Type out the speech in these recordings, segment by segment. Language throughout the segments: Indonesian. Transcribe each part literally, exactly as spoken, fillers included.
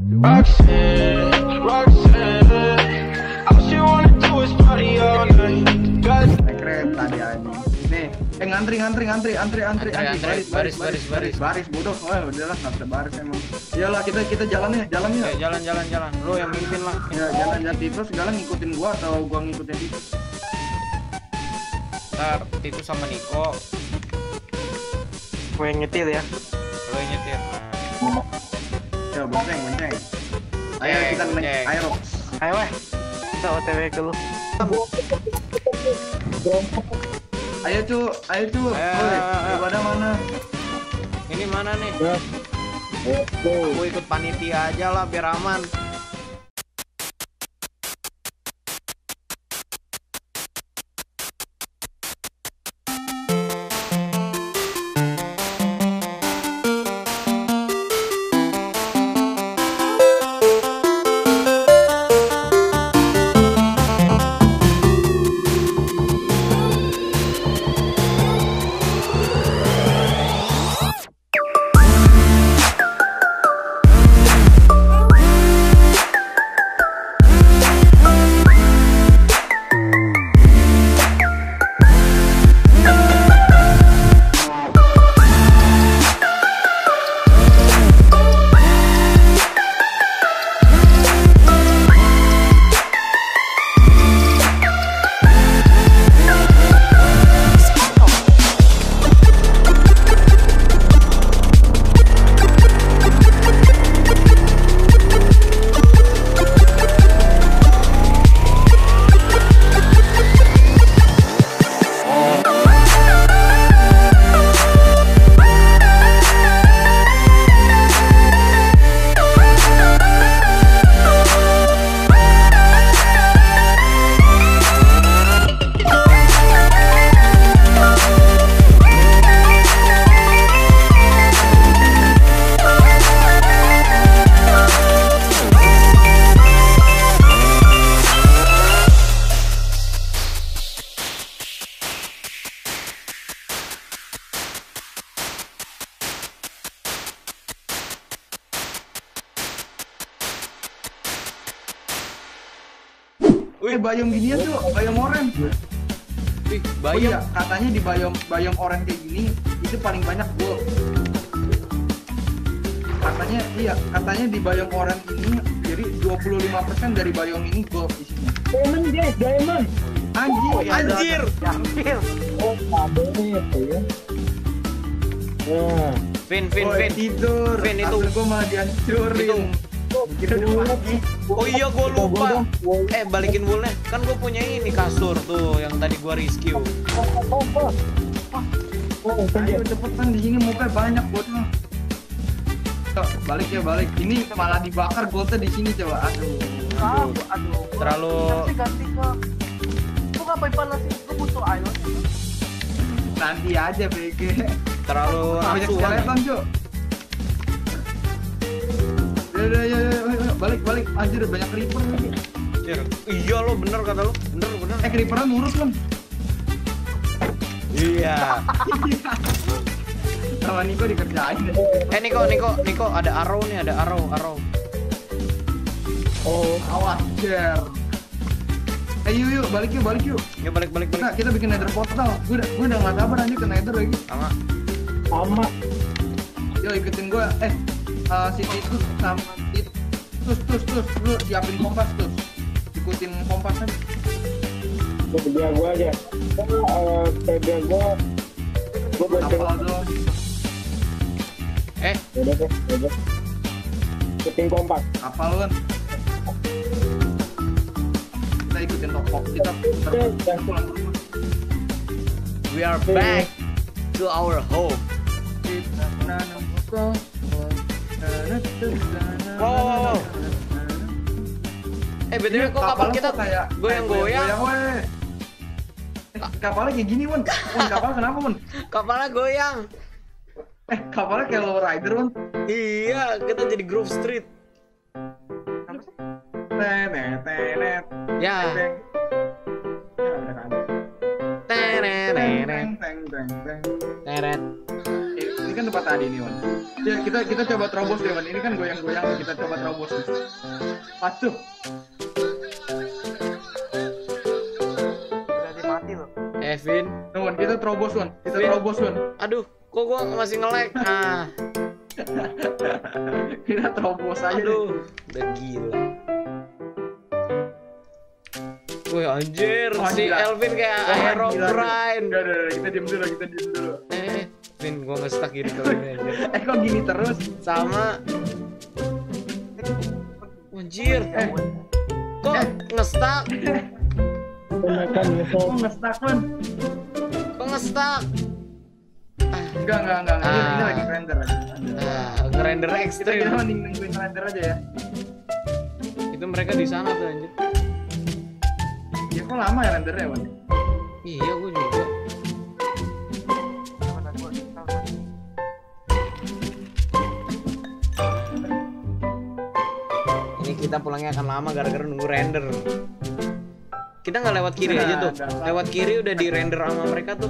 Roxanne, Roxanne, all she wanna do is party all night. Keren tadi aja. Nih, eh ngantri ngantri ngantri antri antri Antri, antri, baris, baris, baris. baris bodoh. Oh, udahlah nggak bisa baris emang. Iyalah kita kita jalan ya, jalan ya. Oke, jalan jalan jalan. Lo yang mimpin lah. Ya jalan jalan Titus segala ngikutin gua atau gua ngikutin Titus. Ntar Titus sama Niko. Gue yang nyetir ya. Lo yang nyetir. Nah. Ya bonceng bonceng. Ayo Cek, kita naik cek. aero. Ayo weh. Kita O T W ke lu. Ayo cu, ayo cu. Ayo, Woi, ayo, ayo. lu pada mana? Ini mana nih? Aku ikut panitia aja lah biar aman. Eh bayam ginian tuh, bayam oren. Wih, Oh bayam. iya, katanya di bayam bayam oren kayak gini itu paling banyak gold. Katanya iya, katanya di bayam oren ini jadi dua puluh lima persen dari bayam ini gold isinya. Diamond guys, diamond. Anjir, Oh, iya, ada, Anjir. ada. Diambil. Oh, kabelnya itu ya. Nah, Vin, Vin, Woi, Vin. tidur. Vin, itu. Hasil gua malah dihancurin. Kita udah mati. Oh iya, gue lupa. Eh, balikin woolnya. Kan gue punya ini kasur tuh yang tadi gue rescue. oh, oh. Oh, Ayo cepetan di sini muka banyak goldnya. Tuh, balik ya balik. Ini malah dibakar goldnya di sini coba. Aduh. Ah, aduh. Terlalu- Ganti ganti ke. Lu ngapain panasin? Lu butuh air. Nanti aja B G. Terlalu Banyak asuhan. skeleton cuy. Ya ya ya ya balik balik. Anjir banyak creeper lagi. Anjir. Iya lo bener kata lo. Bener bener. Eh creepernya nurut kan? Iya. Sama Niko dikerjain. Eh Niko, Niko, Niko ada arrow nih, ada arrow, arrow. oh, Awas jar. Eh yuk yuk balik yuk balik yuk. Ya balik balik Kita balik. kita bikin nether portal. Gue udah gue udah nggak sabar aja ke nether lagi. Sama. sama. Yo ikutin gue. Eh uh, si Titus sama Titus tus tus lu siapin kompas tus. Ikutin kompasnya. Biar gua aja. Oh, eh, biar gua. Gua bonceng. Kapal dong. Eh, Udah deh, udah. Ikutin kompas. Kapal kan. Kita ikutin toko. Kita putar Udah. pulang ke rumah. we are back to our home. Kita nanam pokok. Wow, wow, wow. Eh, B T W kok kapal kita goyang-goyang? weh. Eh, kapalnya kayak gini, Won. Won, kapal kenapa, Won? Kapalnya goyang. Eh, kapalnya kayak low rider, Won. Iya, kita jadi Grove Street. Tenet, tenet. Ya. Teng. Ya, udah ada. Teng, Tereret. teng, teng, teng, teng. Teret. Eh, Ini kan tempat tadi nih, Wan. Ya kita kita coba terobos deh, Wan. Ini kan goyang-goyang, kita coba terobos. Patuh. Udah mati loh. Evin. Nah, Wan, kita terobos, Wan. Kita Vin. terobos, Wan. Aduh, kok gua masih nge-lag? Ah, Kita terobos aja. deh. aduh, udah gila. Wih anjir, Wah, si gila. Elvin kayak Wah, Hero gila, Brian. Udah, udah, udah, kita diem dulu, kita diem dulu. Eh, Vin, gua nge-stuck gini kalau ini anjir. Eh, kok gini terus? Sama. Anjir, Eh, kok Eh. nge-stuck? Kenakan nyesel. kok nge-stuck, Wan? Kok nge-stuck? Enggak, enggak, enggak. Ini, Ah. ini lagi render. Ah, ngerender Kita ekstrim. kita mending nungguin render aja ya. Itu mereka di sana tuh anjir. Ya kok lama ya rendernya, Wan? Iya, gua juga. Mana gua tahu kan. Ini kita pulangnya akan lama gara-gara nunggu render. Kita nggak lewat kiri Nah, aja tuh. nggak apa. Lewat kiri udah di render sama mereka tuh.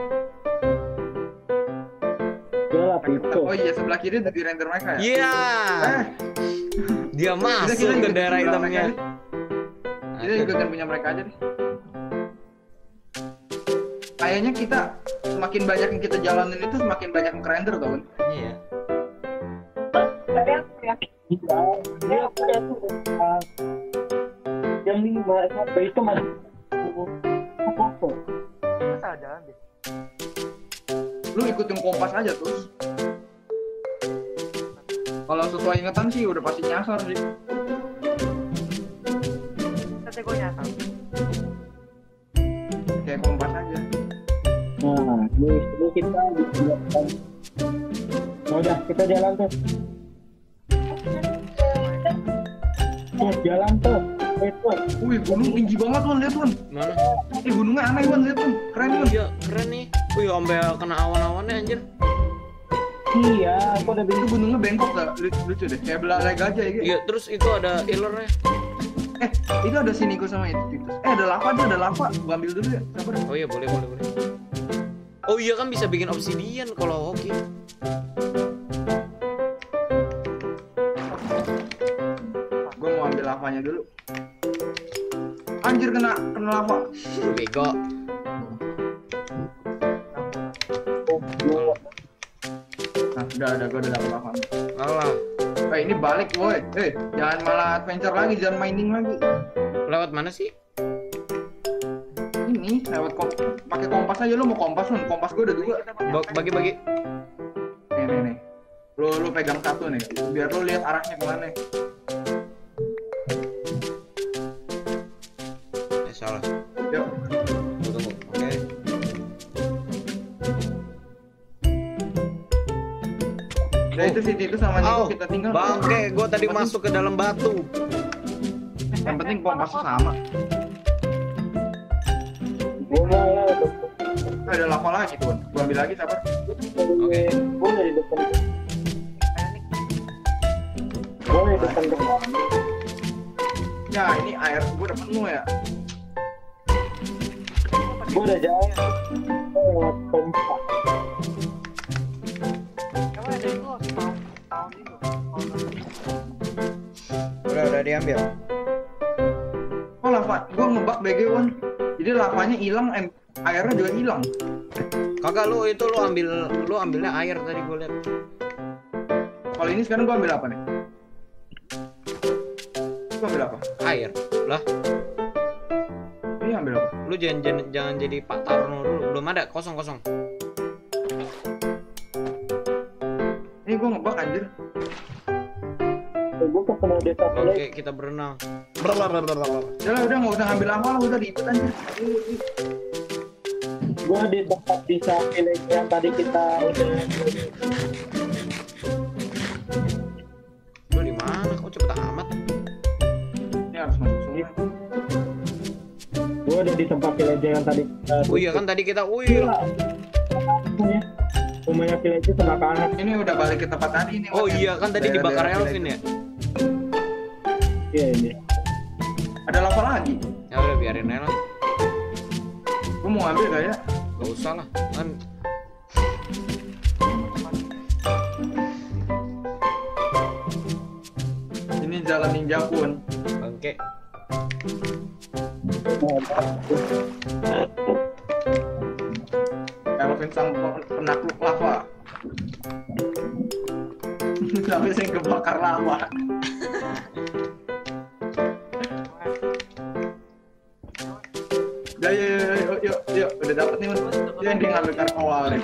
Ya lah itu. Oh iya, sebelah kiri udah di render mereka ya? Iya. Eh, Dia kita- masuk kita ke ikutin daerah sebelah hitamnya. mereka aja. Kita ikutin punya mereka aja deh. Kayaknya kita semakin banyak yang kita jalanin itu semakin banyak yang render tau kan? Iya. Iya, dia punya tuh uh, yang lima sampai itu masih apa tuh? Gua salah jalan deh. Lu ikutin kompas aja terus. Kalau sesuai ingatan sih udah pasti nyasar sih. Nanti gua nyasar. Kayak kompas aja. Nah, ini, ini kita dijelaskan. Nah, udah kita jalan tuh. Tuh, jalan tuh. Itu. Wih, gunung tinggi banget Wan, lihat Wan. Mana? Eh, gunungnya aneh Wan, lihat Wan. Keren Wan. Iya, keren nih. Wih, sampai kena awan-awannya anjir. Iya, aku udah Itu bingung. gunungnya bengkok gak? Lucu, lucu deh, kayak belalai gajah ya gitu. Iya, terus itu ada ilernya. Eh, itu ada Sinigo sama itu Titus. Eh, ada lava dia, ada lava. Gua ambil dulu ya. Sabar. Oh iya, boleh, boleh, boleh. Oh iya kan bisa bikin obsidian kalau hoki. Gua mau ambil lavanya dulu. Anjir kena kena lava. Bego. Nah, udah ada gua udah dapet lava. Alah, Eh, ini balik woi. Eh, jangan malah adventure lagi, jangan mining lagi. lewat mana sih? Ini lewat kom pakai kompas aja. Lu mau kompas Wan? Kompas gua udah dua. Ba- Bagi-bagi. Nih, nih, nih. Lu lu pegang satu nih, biar lu lihat arahnya kemana. Eh, salah. Yuk. Tunggu, tunggu. Oke. Nah, itu sih itu sama Niko Au, kita tinggal. bangke, gua tadi Yang penting- masuk ke dalam batu. Yang penting kompasnya sama. Gua ya, Nah, ada lava lagi tuh. Gua ambil lagi sabar. Oke. Gua dari depan. Kayak nih. Gua dari depan depan. Ya, ini air gua udah penuh ya. Gua udah jalan. Gua lewat kompas. Coba ada itu tahun tahun itu. Udah, udah diambil. Oh, lava. Gua ngebak B G Wan. Jadi lavanya hilang, em- airnya juga hilang. Kagak, lu itu lu ambil lu ambilnya air tadi gua lihat. Kalau ini sekarang gua ambil apa nih? Gua ambil apa? Air. Lah, Ini ambil apa? lu jangan jangan, jangan jadi Pak Tarno dulu. Belum ada, kosong-kosong. Ini gua ngebak anjir. Gua ketemu desa Oke, lagi. kita berenang. Udah lah, udah nggak usah ngambil lava lah, udah diikut anjir. Gua di tempat desa village yang tadi kita udah. Lu di mana? Kok cepet amat? Ini harus masuk sungai. Gua ada di tempat village yang tadi kita. Oh iya kan tadi kita wih. Ya. Rumahnya village itu sebelah kanan. Ini udah balik ke tempat tadi nih. Oh Wan. iya kan tadi dibakar Daerah-daerah Elvin village. ya? Iya ini. Ada lava lagi. Ya udah biarin aja lah. Gua mau ambil gak ya? Gak usah lah. Kan ini jalan ninja pun. Oke. Kelvin sang penakluk lava. Tapi saya kebakar lava. Ya ya ya yuk yuk yuk udah dapet nih Mas. Dia yang ngambil kartu awal nih.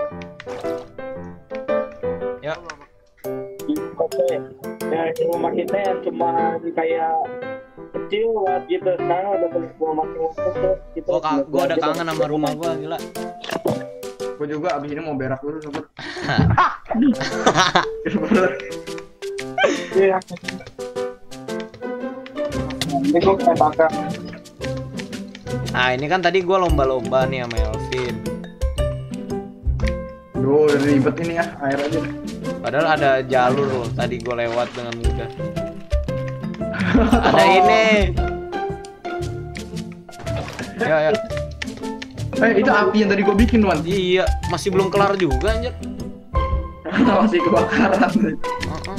Ya. Oke. Ya di rumah kita yang cuma kayak kecil buat gitu. Sekarang udah beli rumah kita. Kita Gua ka- gua udah kangen sama rumah gua gila. Gue juga abis ini mau berak dulu sobat. Iya. Ini kok kayak bakar. Nah ini kan tadi gua lomba-lomba nih sama Elvin. Duh ribet ini ya air aja. Padahal ada jalur loh, tadi gue lewat dengan mudah. Ada ini. Ya ya. Eh itu api yang tadi gue bikin Wan. Iya, masih belum kelar juga anjir. Masih kebakaran. Uh-uh.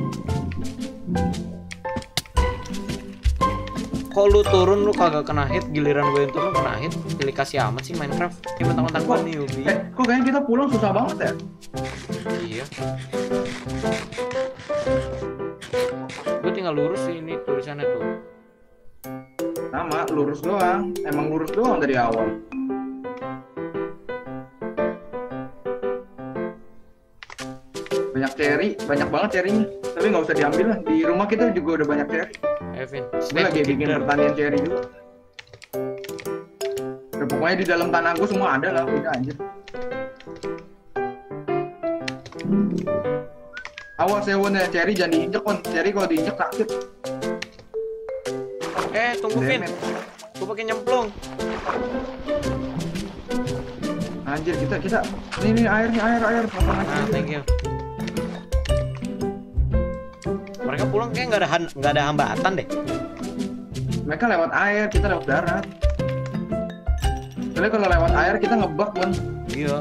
Kok lu turun lu kagak kena hit, giliran gue yang turun kena hit. Pilih kasih amat sih Minecraft. Ini mentang-mentang gue newbie. Eh kok kayaknya kita pulang susah banget ya? Iya. Gue tinggal lurus sih ini tulisannya tuh. Sama lurus doang. Emang lurus doang dari awal. Banyak cherry, banyak banget cherrynya. Tapi nggak usah diambil lah. Di rumah kita juga udah banyak cherry. Evin, Gue lagi bikin pertanian cherry juga. Ya, pokoknya di dalam tanah gue semua ada lah, udah anjir. Awas ya Won ya, cherry jangan diinjek Won. Cherry kalau diinjek sakit. Eh, tunggu Vin. Damn it. Gue pakai nyemplung. Anjir kita kita ini nih air nih air air. Nah, thank you. Mereka pulang kayak nggak ada han- nggak ada hambatan deh. Mereka lewat air, kita lewat darat. Soalnya kalau lewat air kita ngebug Won. Iya.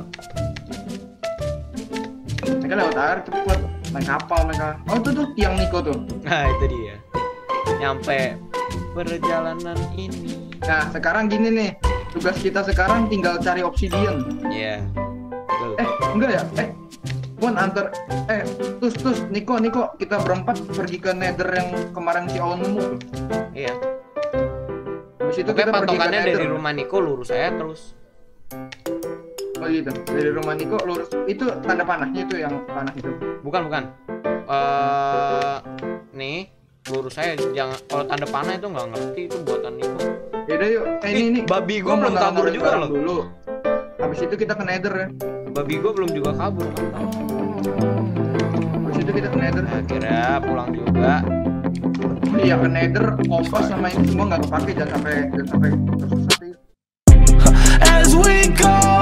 Mereka lewat air cepet, main kapal mereka. Oh itu tuh tiang Niko tuh. Nah itu dia. Nyampe perjalanan ini. Nah sekarang gini nih, tugas kita sekarang tinggal cari obsidian. Iya. Betul. Eh enggak ya? Eh Won antar eh terus terus Niko Niko kita berempat pergi ke Nether yang kemarin si Aon nemu tuh. Iya. Habis itu Oke, kita pergi ke patokannya Nether. dari rumah Niko lurus aja terus. Oh gitu. Dari rumah Niko lurus itu tanda panahnya itu yang panah itu. Bukan bukan. Eh nih lurus saya jangan kalau tanda panah itu nggak ngerti itu buatan Niko. Yaudah yuk. Eh, ini Ih, ini. babi gua Gua mau belum kabur naruh-naruhin juga barang loh. Dulu. Habis itu kita ke Nether ya. Babi gua belum juga kabur kan. Habis itu kita ke Nether. Akhirnya pulang juga. Iya ke Nether, kompas sama ini semua nggak kepake, jangan sampai jangan sampai tersesat ya. As we go